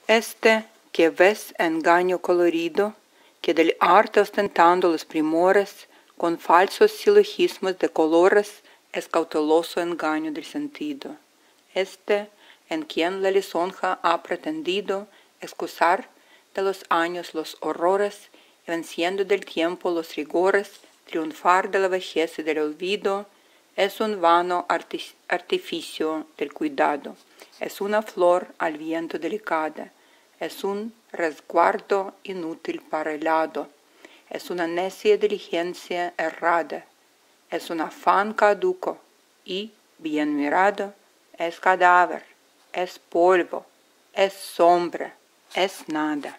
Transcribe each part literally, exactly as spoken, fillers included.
Este que ves engaño colorido, que del arte ostentando los primores, con falsos silogismos de colores, es cauteloso engaño del sentido. Este, en quien la lisonja ha pretendido excusar de los años los horrores, y venciendo del tiempo los rigores, triunfar de la vejez y del olvido, es un vano artificio del cuidado, es una flor al viento delicada, es un resguardo inútil para el hado, es una necia diligencia errada, es un afán caduco y, bien mirado, es cadáver, es polvo, es sombra, es nada.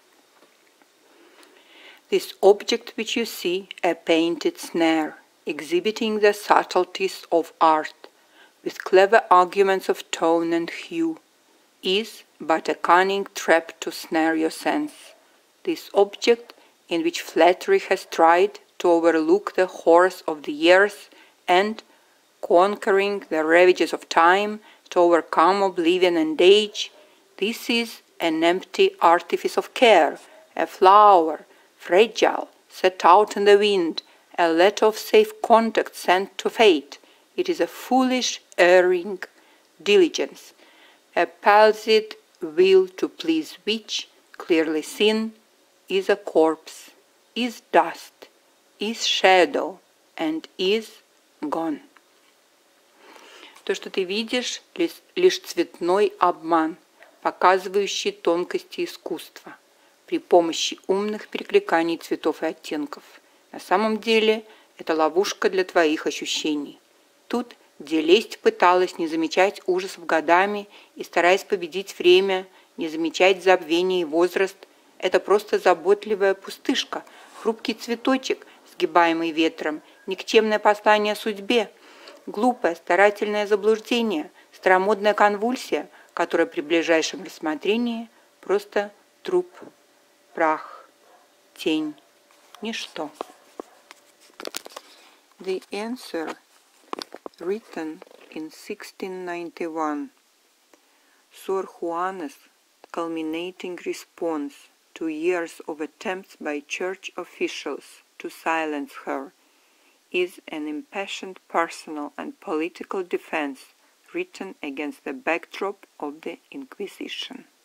This object which you see, a painted snare, exhibiting the subtleties of art, with clever arguments of tone and hue, is but a cunning trap to snare your sense. This object, in which flattery has tried to overlook the horrors of the years, and, conquering the ravages of time, to overcome oblivion and age, this is an empty artifice of care, a flower, fragile, set out in the wind, a letter of safe contact sent to fate. It is a foolish, erring diligence, a palsied will to please which, clearly seen, is a corpse, is dust, is shadow, and is gone. То, что ты видишь, лишь цветной обман, показывающий тонкости искусства при помощи умных перекликаний цветов и оттенков. На самом деле это ловушка для твоих ощущений. Тут, где лесть пыталась не замечать ужасов годами и, стараясь победить время, не замечать забвение и возраст, это просто заботливая пустышка, хрупкий цветочек, сгибаемый ветром, никчемное послание судьбе, глупое старательное заблуждение, старомодная конвульсия, которая при ближайшем рассмотрении просто труп, прах, тень, ничто. The answer, written in sixteen ninety-one, Sor Juana's culminating response to years of attempts by church officials to silence her, is an impassioned personal and political defense written against the backdrop of the Inquisition.